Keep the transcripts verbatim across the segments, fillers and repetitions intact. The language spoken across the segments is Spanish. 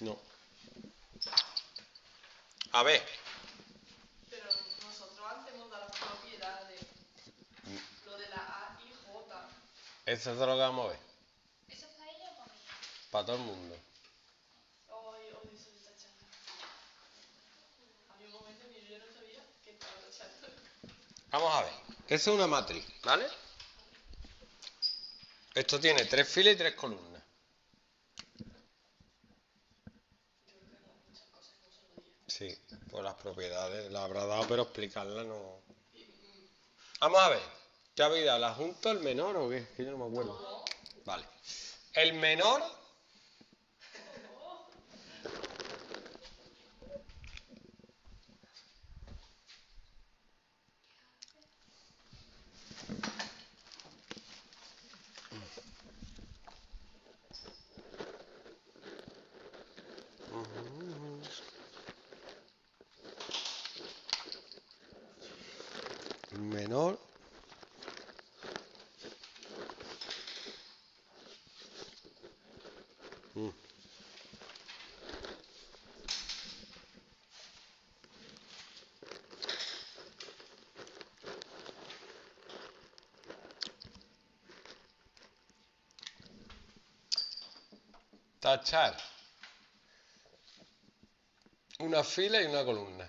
No. A ver. Pero nosotros antes hemos dado las propiedades. Lo de la A y J. Eso es lo que vamos a ver. ¿Eso es para ella o para mí? Para todo el mundo. Hoy, hoy estoy tachando. Había un momento en que yo no sabía que estaba tachando. Vamos a ver. Esa es una matriz, ¿vale? Esto tiene tres filas y tres columnas. Sí, pues las propiedades las habrá dado, pero explicarlas no. Vamos a ver. ¿Qué habéis dado? ¿La junta, el menor o qué? Que yo no me acuerdo. No. Vale. El menor. El menor. Mm. Tachar una fila y una columna.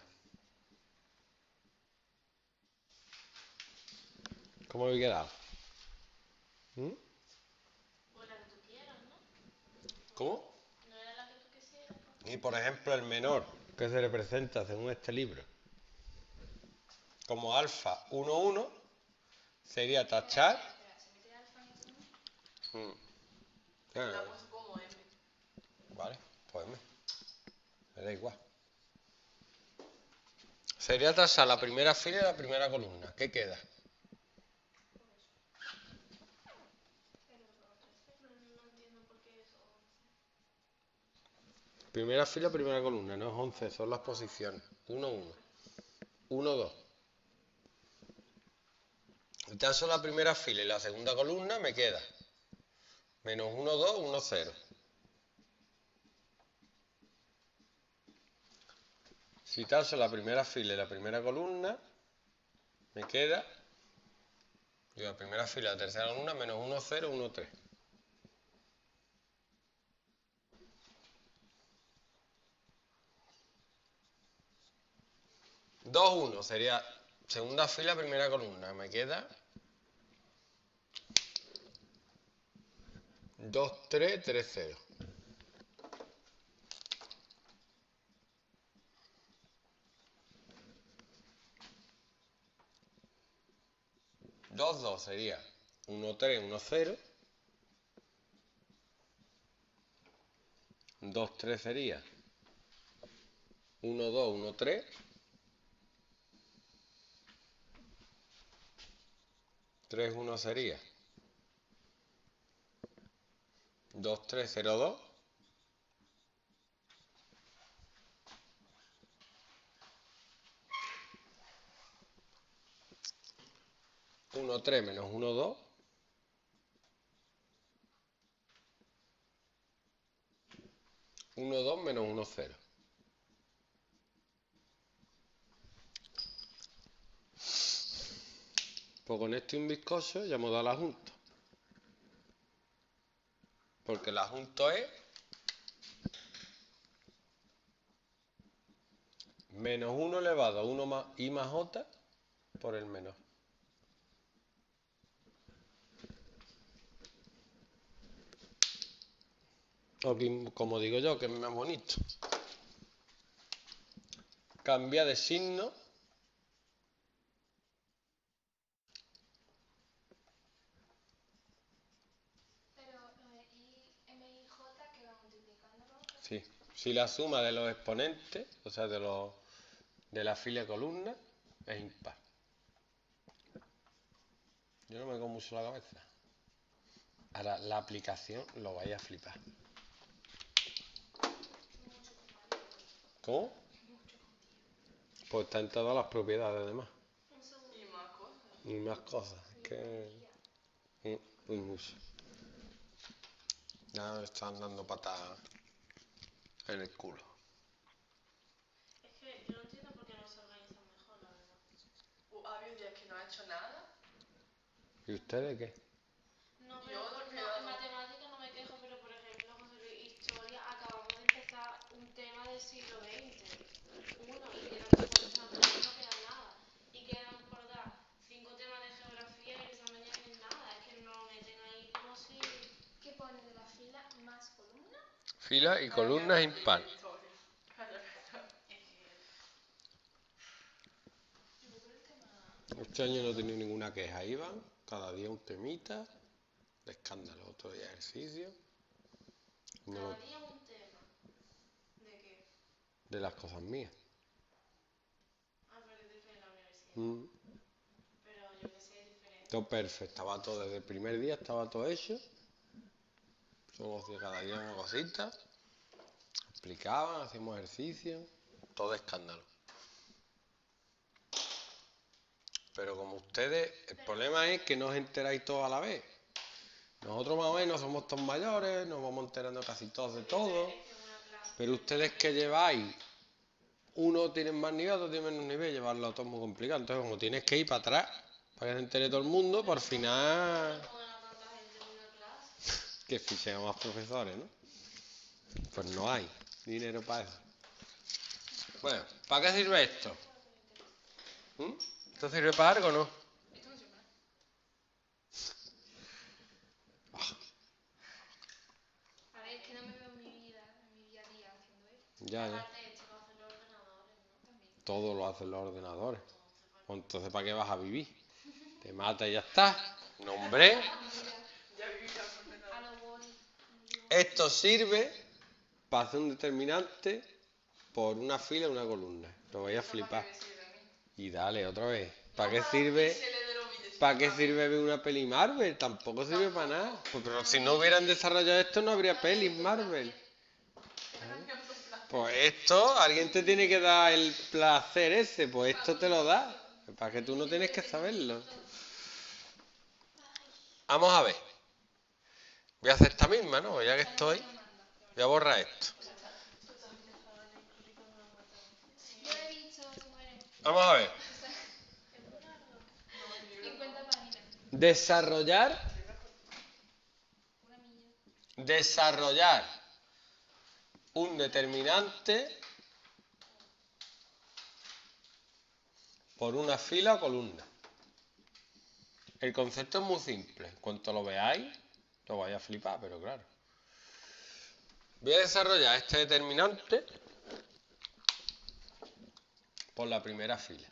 ¿Cómo habéis quedado? ¿Mm? Pues la que tú quieras, ¿no? ¿Cómo? ¿No era la que tú quisieras? Y por ejemplo el menor, que se representa según este libro como alfa uno uno, sería tachar. Espera, ¿se mete alfa en esto también? Mm. La Ah, puso como M. vale, pues M. Me da igual. Sería tachar la primera fila y la primera columna. ¿Qué queda? Pero trece, no, no entiendo por qué eso once. Primera fila, primera columna, no es once, son las posiciones. uno uno. uno dos. Si tacho la primera fila y la segunda columna, me queda menos uno dos, uno cero. Si tacho la primera fila y la primera columna, me queda, y la primera fila y la tercera columna, menos uno cero, uno tres. dos uno sería segunda fila, primera columna. Me queda dos tres, tres cero. dos dos sería uno tres, uno cero. dos tres sería uno dos, uno tres. tres uno sería dos tres cero dos. uno tres menos uno dos. uno dos menos uno cero. Pues con este inviscoso ya hemos dado la junta. Porque la junta es menos uno elevado a uno más i más j por el menor. O que, como digo yo, que es más bonito. Cambia de signo. Pero eh, I, M y J que van multiplicando con otra. Sí. Si la suma de los exponentes, o sea, de los de la fila y columna, es impar. Yo no me como mucho la cabeza. Ahora, la aplicación lo vais a flipar. Mucho compañero. ¿Cómo? Mucho compañero. Pues está en todas las propiedades, además. Un segundo. Y más cosas. Y más cosas. Que... Muy mucho. Ya me están dando patadas. en el culo. Es que yo no entiendo por qué no se organizan mejor, la verdad. Uh, ha habido días que no ha hecho nada. ¿Y ustedes qué? No, Yo pero no por, me he no, en dado- matemáticas no me quejo, pero por ejemplo, José Luis, historia, acabamos de empezar un tema del siglo veinte. Uno, y quedan cinco exámenes y no queda nada. Y quedan por dar cinco temas de geografía y el examen ya no es nada. Es que nos meten ahí como si... ¿Qué pone de la fila más columna? Fila y columnas impar. Historia. Calla, calla. Es que... Yo voy por el tema. Este año no he tenido ninguna queja. Iban cada día un temita de escándalo, otro día ejercicio. No Cada lo- día un tema. ¿De qué? de las cosas mías. Ah, porque te en la universidad. Mm. Pero yo que sé, es diferente. Todo perfecto, estaba todo desde el primer día, estaba todo hecho. Solo hacía cada día una cosita. Explicaban, hacíamos ejercicio. Todo escándalo. Pero como ustedes, el problema es que no os enteráis todos a la vez. Nosotros más o menos somos todos mayores, nos vamos enterando casi todos de todo. Es que es una clase. Pero ustedes que lleváis, uno tienen más nivel, otro tiene menos nivel, llevarlo todo es muy complicado. Entonces, como tienes que ir para atrás, para que se entere todo el mundo, por final No pongan a tanta gente en una clase. que fichen a más profesores, ¿no? Pues no hay dinero para eso. Bueno, ¿para qué sirve esto? ¿Mm? ¿Esto sirve para algo o no? Esto no sirve para nada. A ver, es que no me veo en mi vida, en mi día a día haciendo esto. Ya, ya. Aparte, esto lo hacen los ordenadores, ¿no? También. Todo lo hacen los ordenadores. Entonces, ¿para Pues entonces, ¿para qué vas a vivir? Te mata y ya está. No, hombre. Ya viví ya por menos. A lo Wall. Esto sirve para hacer un determinante por una fila y una columna. Lo vais a flipar. Y dale, otra vez. ¿Para qué sirve? ¿Para qué sirve ver una peli Marvel? Tampoco sirve para nada. Pues, pero si no hubieran desarrollado esto, no habría pelis Marvel. Pues esto, alguien te tiene que dar el placer ese. Pues esto te lo da. Para que tú no tienes que saberlo. Vamos a ver. Voy a hacer esta misma, ¿no? Ya que estoy, voy a borrar esto. Yo he visto, se muere. Vamos a ver. cincuenta páginas. Desarrollar. Una milla. Desarrollar un determinante por una fila o columna. El concepto es muy simple. En cuanto lo veáis, lo vais a flipar, pero claro. Voy a desarrollar este determinante por la primera fila.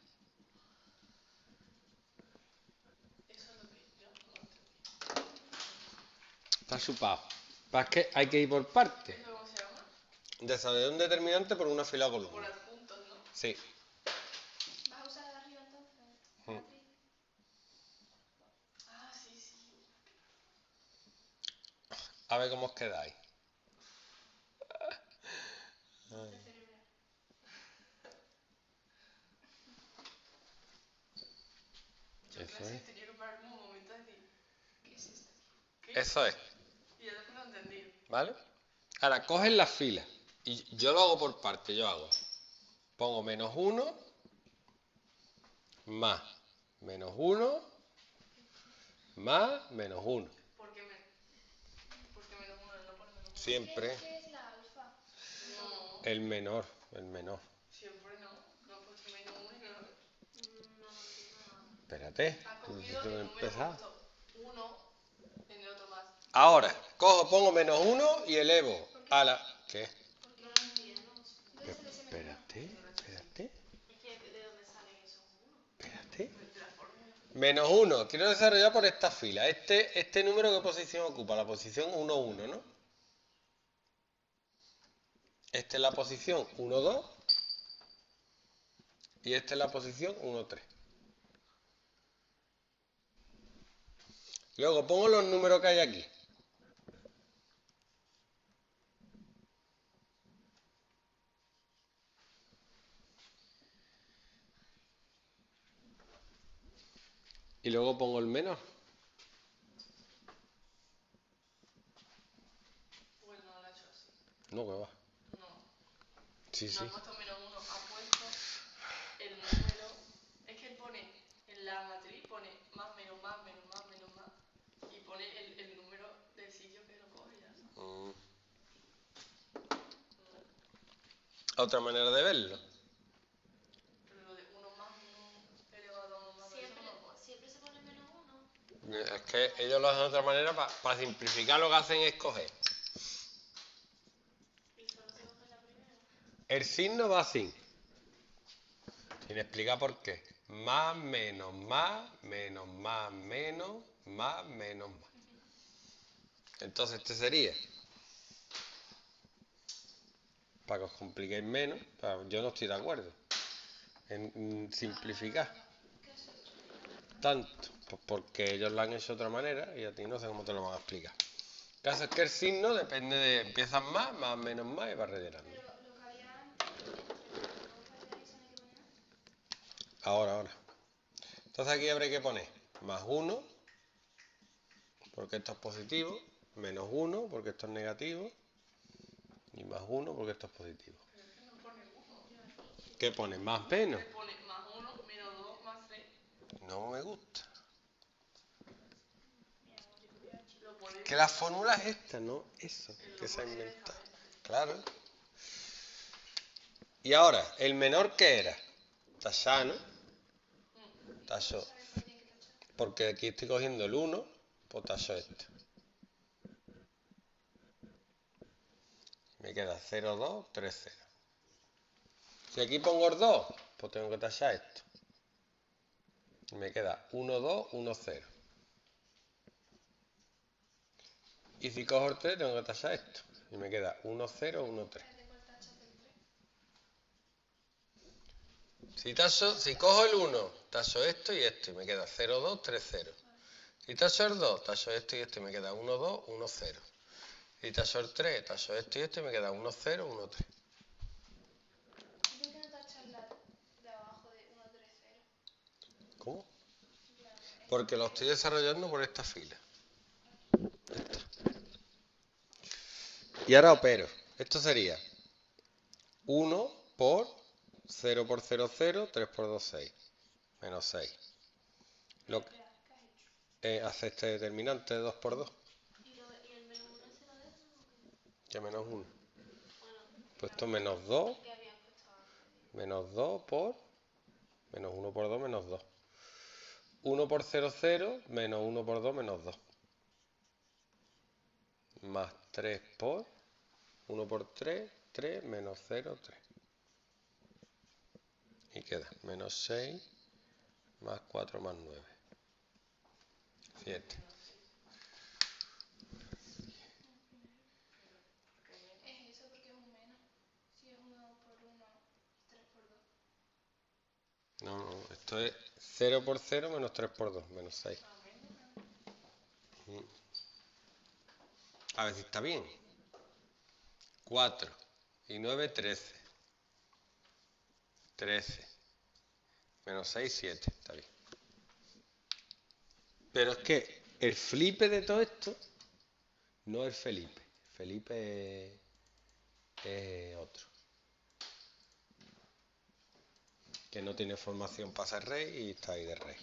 Eso es lo que yo no entendí. Está chupado. Es que hay que ir por partes. ¿Eso cómo se llama? Desarrollar un determinante por una fila o Por columna. adjuntos, ¿no? Sí. ¿Vas a usar de arriba entonces? Mm. Beatriz? Ah, sí, sí. A ver cómo os quedáis. De cerebral. Yo en Eso clase es. tenía que pararme un momento a decir, ¿qué es esto? ¿Qué? Eso es. Y ya después lo entendí. ¿Vale? Ahora, cogen las filas. Y yo lo hago por partes. Yo hago. Pongo menos uno. Más. Menos uno. Más. Menos uno. ¿Por qué me...? ¿Por qué menos uno no pone menos uno? Siempre. ¿Qué es la alfa? No, El menor. El menor. siempre no. No he puesto menos uno y no lo ves. Mm, No, no entiendo nada. Espérate. Ha que cogido necesito el número empezar. puesto uno en el otro más. Ahora, cojo, pongo menos uno y elevo a la... ¿Qué? No lo entiendo. ¿Dónde se le se mete? Espérate, espérate, Es que, ¿de dónde salen esos unos? espérate. De la fórmula. Menos uno. Quiero desarrollar por esta fila. Este, este número, ¿qué posición ocupa? La posición uno, uno, ¿no? Esta es la posición uno, dos. Y esta es la posición uno, tres. Luego pongo los números que hay aquí. Y luego pongo el menor. Pues no lo ha hecho así. No, que va. No. Sí, no sí. ha puesto menos uno, ha puesto el número. Es que él pone en la matriz, pone más, menos, más, menos, más, menos, más. Y pone el, el número del sitio que lo coge ya. Mm. Otra manera de verlo. Pero lo de uno más uno elevado a uno más Siempre, eso no lo pone. siempre se pone menos uno. Es que ellos lo hacen de otra manera, para pa simplificar lo que hacen es coger. Y solo se coge la primera. El signo va así. Sin explicar por qué. Más, menos, más, menos, más, menos, más, menos, más. Entonces este sería, para que os compliquéis menos, pero yo no estoy de acuerdo en, en simplificar ¿Qué has hecho? tanto, pues porque ellos lo han hecho de otra manera y a ti no sé cómo te lo van a explicar. El caso es que el signo depende de, empiezas más, más, menos, más y vas rellenando. Pero lo que había antes, entre las dos variables, ¿eso no hay que poner nada? Ahora, ahora. Entonces aquí habrá que poner más uno, porque esto es positivo, menos uno, porque esto es negativo, y más uno, porque esto es positivo. Pero es que no pone uno. ¿Qué pone? ¿Más menos? Le pone más uno, menos dos, más tres. No me gusta. Mira, multiplicar chico. Lo pone Que la fórmula es esta, ¿no? Eso, él que lo se ha pone inventado. directamente. Claro. Y ahora, ¿el menor qué era? Tachar, ¿no? Tacho. ¿Sabes por qué tienen que tachar? Porque aquí estoy cogiendo el uno, pues tacho esto. Me queda cero, dos, tres, cero. Si aquí pongo el dos, pues tengo que tachar esto. Y me queda uno, dos, uno, cero. Y si cojo el tres, tengo que tachar esto. Y me queda uno, cero, uno, tres. ¿De cuál tachas del tres? Si, tacho, si cojo el uno, tacho esto y esto. Y me queda cero, dos, tres, cero. Si tacho el dos, tacho esto y esto. Y me queda uno, dos, uno, cero. Si tacho el tres, tacho esto y esto. Y me queda uno, cero, uno, tres. ¿Y por qué no tachas la de abajo de uno, tres, cero? ¿Cómo? En plan, en- Porque lo estoy desarrollando por esta fila. Y ahora opero. Esto sería uno por cero por cero, cero, tres por dos, seis. Menos seis. Lo, Espera, ¿qué has hecho? eh, hace este determinante de dos por dos. ¿Y, lo, ¿Y el menos uno se lo dejan o qué? Que menos uno. Bueno, Pues esto menos dos. ¿qué habían puesto antes? Menos dos por... Menos uno por dos, menos dos. uno por cero, cero. Menos uno por dos, menos dos. Más tres por... uno por tres, tres. Menos cero, tres. Y queda menos seis. Más cuatro más nueve. siete. Es eso porque es un menos. Si es uno por uno, tres por dos. No, no, esto es cero por cero menos tres por dos, menos seis. A ver si está bien. cuatro y nueve, trece. trece. Menos seis, siete. Está bien. Pero es que el flipe de todo esto no es Felipe. Felipe es, es otro. Que no tiene formación para ser rey y está ahí de rey.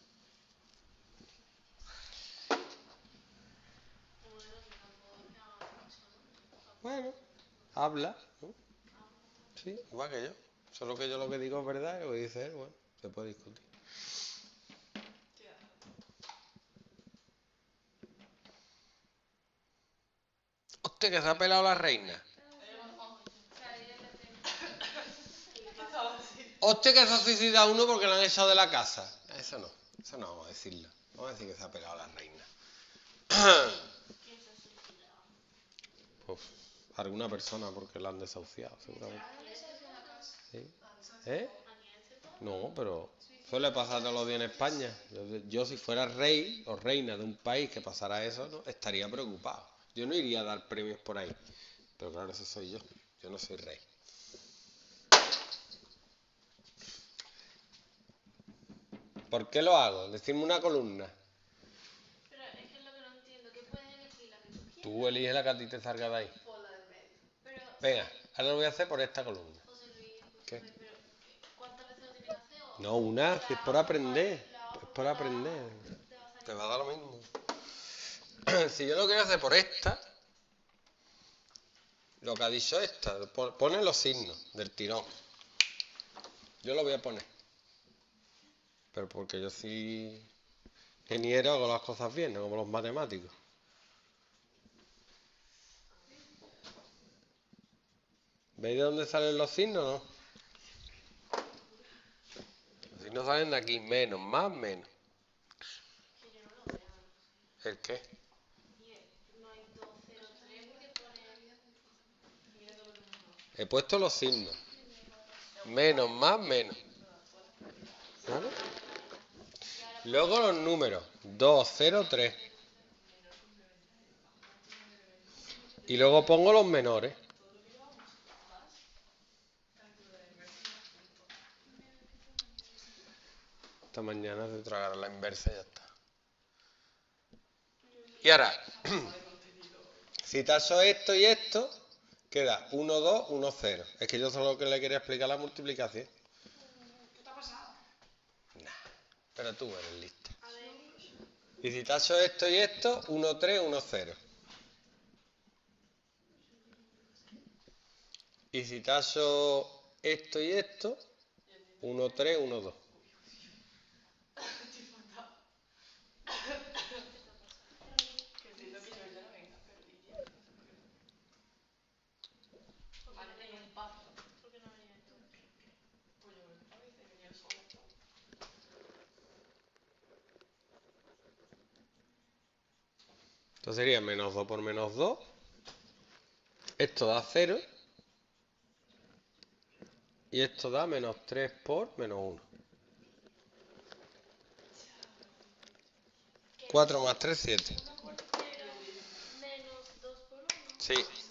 Bueno, que tampoco es que haga mucho, ¿no? Bueno, habla, ¿no? Sí, igual que yo. Solo que yo lo que digo es verdad y lo que dice él, bueno, se puede discutir. Tía. Hostia, que se ha pelado la reina. O sea, ella le tengo. ¿Qué estaba así? Hostia, que se ha suicidado uno porque lo han echado de la casa. Eso no, eso no vamos a decirlo. Vamos a decir que se ha pelado la reina. ¿Quién se ha suicidado? Pues alguna persona porque la han desahuciado, seguramente. ¿A dónde se hace una casa? ¿Sí? ¿Eh? ¿A quién se fue? No, pero suele pasar todos los días en España. Yo, yo si fuera rey o reina de un país que pasara eso, ¿no? Estaría preocupado. Yo no iría a dar premios por ahí. Pero claro, ese soy yo. Yo no soy rey. ¿Por qué lo hago? Decirme una columna. Pero es que es lo que no entiendo. ¿Qué puedes elegir? La que tú quieras. Tú eliges la que a ti te salga de ahí. Por la del medio. Pero Venga, Ahora lo voy a hacer por esta columna. José Luis, escúchame, ¿Qué? pero ¿cuántas veces lo tienes que hacer? O- No, una, si es por aprender. la Es otra por la- aprender. te va a salir Te va a dar lo mismo. Si yo lo quiero hacer por esta, lo que ha dicho esta, pon- pone los signos del tirón. Yo lo voy a poner. Pero porque yo soy ingeniero, hago las cosas bien, no como los matemáticos. ¿Veis de dónde salen los signos o no? Los signos salen de aquí, menos, más, menos. que yo no lo veo. ¿El qué? Y es- no hay dos cero tres porque pone He puesto los signos. Menos, más, menos. ¿Vale? Luego los números. dos, cero, tres. Y luego pongo los menores. Esta mañana se tragará la inversa y ya está. Y ahora, si tacho esto y esto, queda uno, dos, uno, cero. Es que yo solo que le quería explicar la multiplicación. ¿Qué te ha pasado? Pero tú eres lista. a ver, Y si tacho esto y esto, uno, tres, uno, cero. Y si tacho esto y esto, uno, tres, uno, dos. Que entiendo que yo ya no venga, pero Lidia, no sé por qué. Vale, en un pub. ¿por qué no vienes tú? Pues yo creo que a veces venía sola. Esto sería menos dos por menos dos. Esto da cero. Y esto da menos tres por menos uno. cuatro más tres, siete. uno por cero menos dos por uno. Sí.